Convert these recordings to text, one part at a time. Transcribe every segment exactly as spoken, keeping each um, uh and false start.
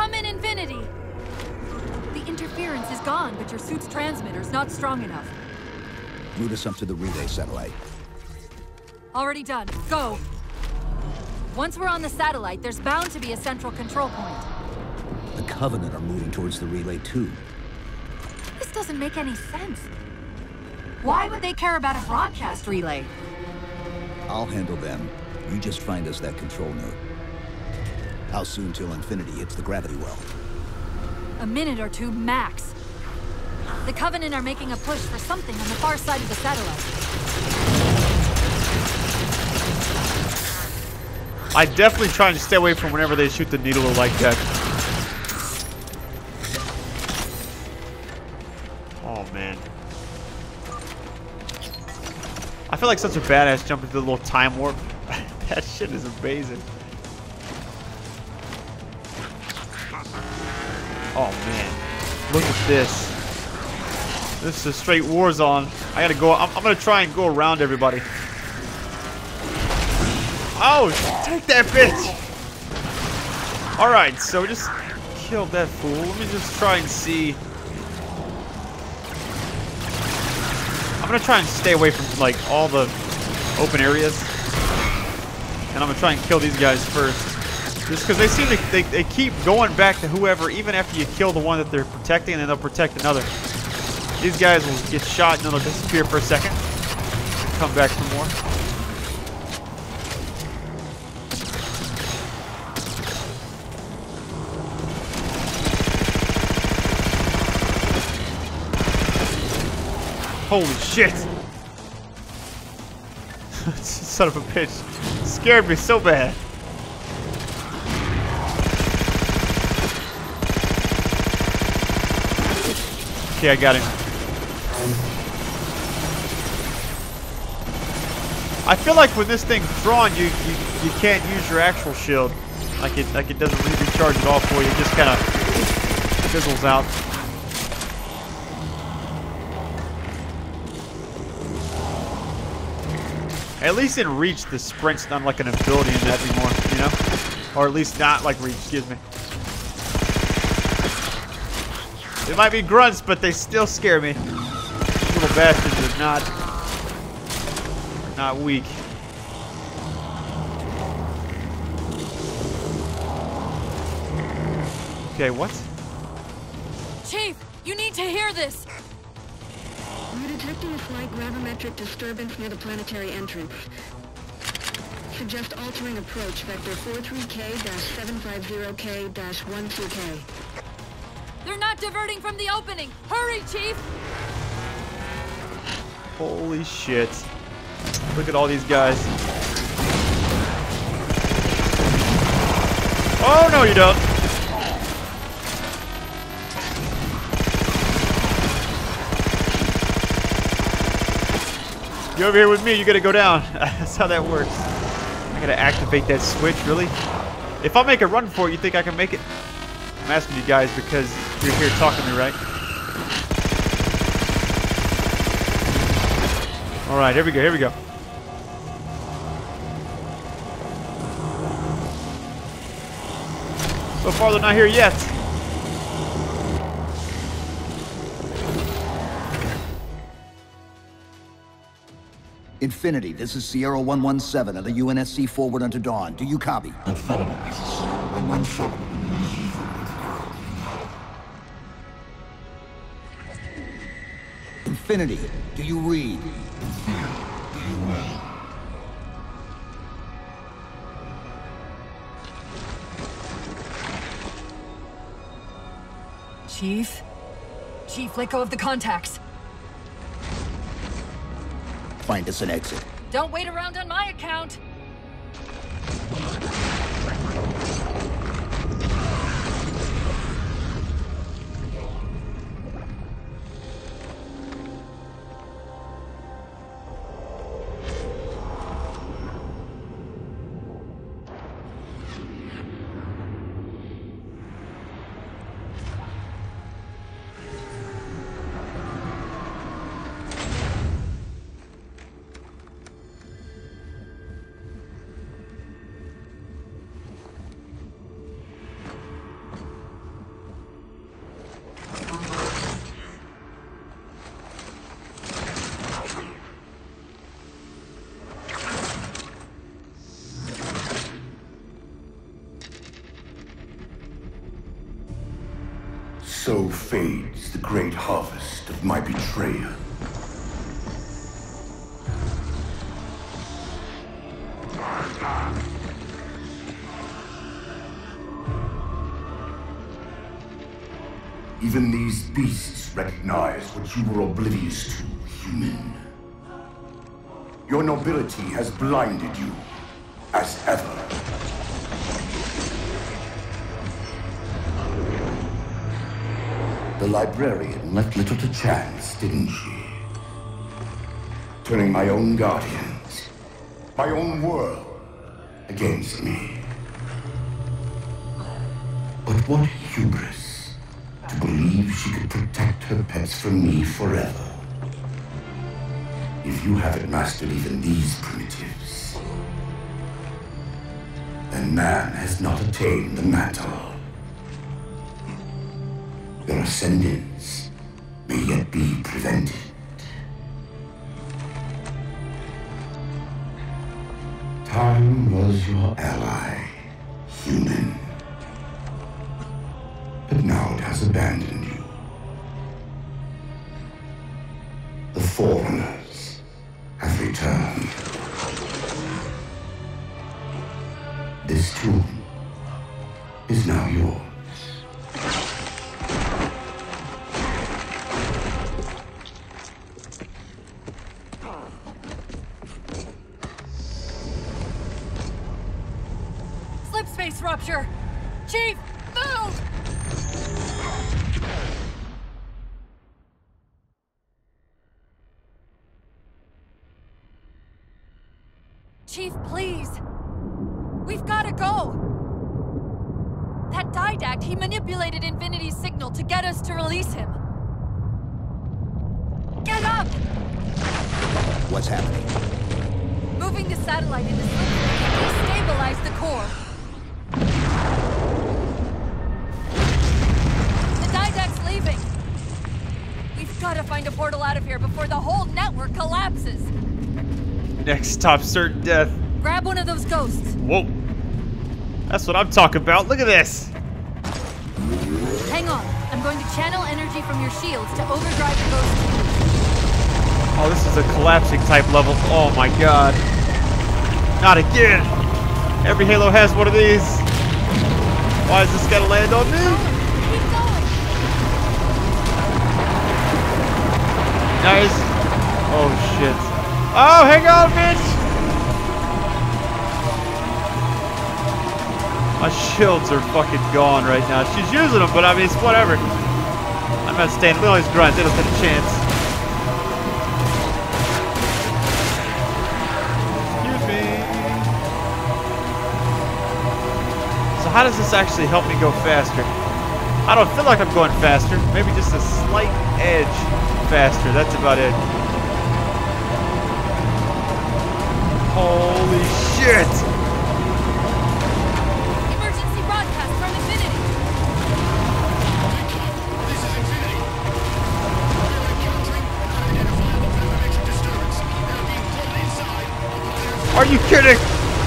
Come in, Infinity! The interference is gone, but your suit's transmitter's not strong enough. Route us up to the relay satellite. Already done. Go! Once we're on the satellite, there's bound to be a central control point. The Covenant are moving towards the relay too. This doesn't make any sense. Why would they care about a broadcast relay? I'll handle them. You just find us that control node. How soon till Infinity hits the gravity well? A minute or two max. The Covenant are making a push for something on the far side of the satellite. I definitely try to stay away from whenever they shoot the needler like that. Oh man. I feel like such a badass jumping through the little time warp. That shit is amazing. Oh man. Look at this. This is a straight war zone. I gotta go. I'm, I'm gonna try and go around everybody. Oh, take that bitch! Alright, so we just killed that fool. Let me just try and see. I'm gonna try and stay away from like all the open areas. And I'm gonna try and kill these guys first. Just because they seem to they, they keep going back to whoever, even after you kill the one that they're protecting, and then they'll protect another. These guys will get shot and then they'll disappear for a second. Come back for more. Holy shit! Son of a bitch. Scared me so bad. Okay, I got him. I feel like when this thing's drawn, you, you you can't use your actual shield. Like it like it doesn't really recharge at all for you. It just kind of fizzles out. At least in Reach, the sprint's not like an ability in that anymore, you know? Or at least not like Reach, excuse me. They might be grunts, but they still scare me. These little bastards are not, are not weak. Okay, what? Chief, you need to hear this! We're detecting a slight gravimetric disturbance near the planetary entrance. Suggest altering approach vector forty-three K seven five zero K twelve K. They're not diverting from the opening! Hurry, Chief! Holy shit. Look at all these guys. Oh, no, you don't. You over here with me, you gotta go down. That's how that works. I gotta activate that switch, really? If I make a run for it, you think I can make it? I'm asking you guys because you're here talking to me, right? Alright, here we go, here we go. So far, they're not here yet. Infinity, this is Sierra one one seven of the U N S C Forerunner to Dawn. Do you copy? Infinity, this is Sierra one one seven. Infinity, do you read? Infinity, do you read? Chief? Chief, let go of the contacts. Find us an exit. Don't wait around on my account. So fades the great harvest of my betrayal. Even these beasts recognize what you were oblivious to, human. Your nobility has blinded you, as ever. The librarian left little to chance, didn't she? Turning my own guardians, my own world, against me. But what hubris to believe she could protect her pets from me forever. If you haven't mastered even these primitives, then man has not attained the mantle. Their ascendance may yet be prevented. Time was your ally, human. But now it has abandoned you. The Forerunners have returned. This tomb is now yours. Slip space rupture! Chief, move! Chief, please. We've got to go. That didact, he manipulated Infinity's signal to get us to release him. Get up! What's happening? Moving the satellite into slip space to destabilize the core. The didact's leaving. We've got to find a portal out of here before the whole network collapses. Next stop, certain death. Grab one of those ghosts. Whoa. That's what I'm talking about. Look at this. Hang on. I'm going to channel energy from your shields to overdrive the ghost. Oh, this is a collapsing type level. Oh my god. Not again. Every Halo has one of these. Why is this gotta land on me? Keep going. Nice. Oh shit. Oh, hang on, bitch! My shields are fucking gone right now. She's using them, but I mean, it's whatever. I'm not standing. Look at all these grunts. They don't stand a chance. Excuse me. So how does this actually help me go faster? I don't feel like I'm going faster. Maybe just a slight edge faster. That's about it. Holy shit! Emergency broadcast from Infinity. This is Infinity. We're encountering an unidentifiable parametric disturbance. They're being pulled inside. Are you kidding?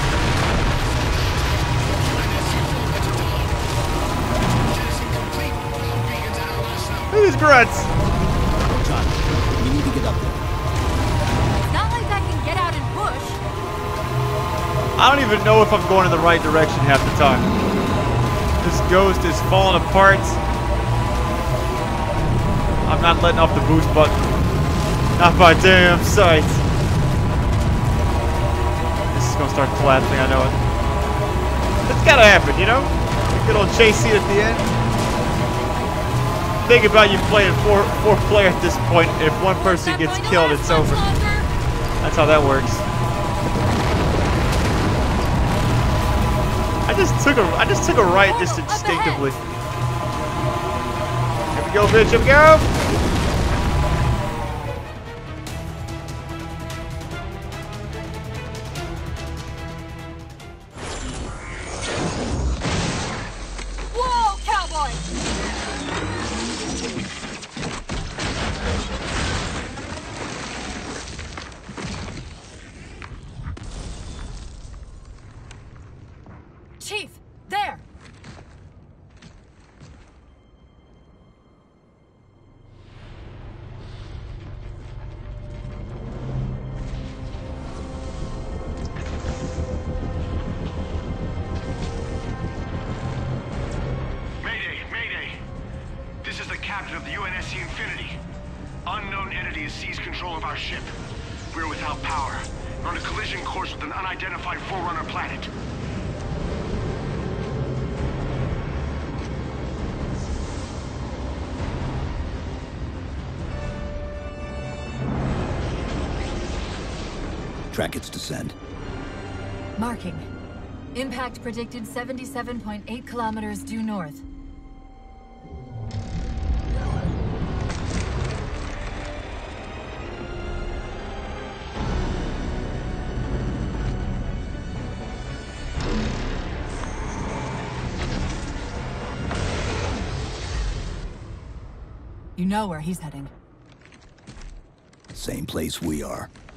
Look at these grunts. John, we need to get up there. It's not like I can get out and push. I don't even know if I'm going in the right direction half the time. This ghost is falling apart. I'm not letting off the boost button. Not by damn sight. This is gonna start collapsing, I know it. It's gotta happen, you know? Good old chase scene at the end. Think about you playing four four player at this point. If one person gets killed, it's over. That's how that works. I just took a I just took a right just instinctively. Here we go, bitch. Here we go. Whoa, cowboy! Chief, there! control of our ship. We're without power. We're on a collision course with an unidentified Forerunner planet. Track its descent. Marking. Impact predicted seventy-seven point eight kilometers due north. You know where he's heading. Same place we are.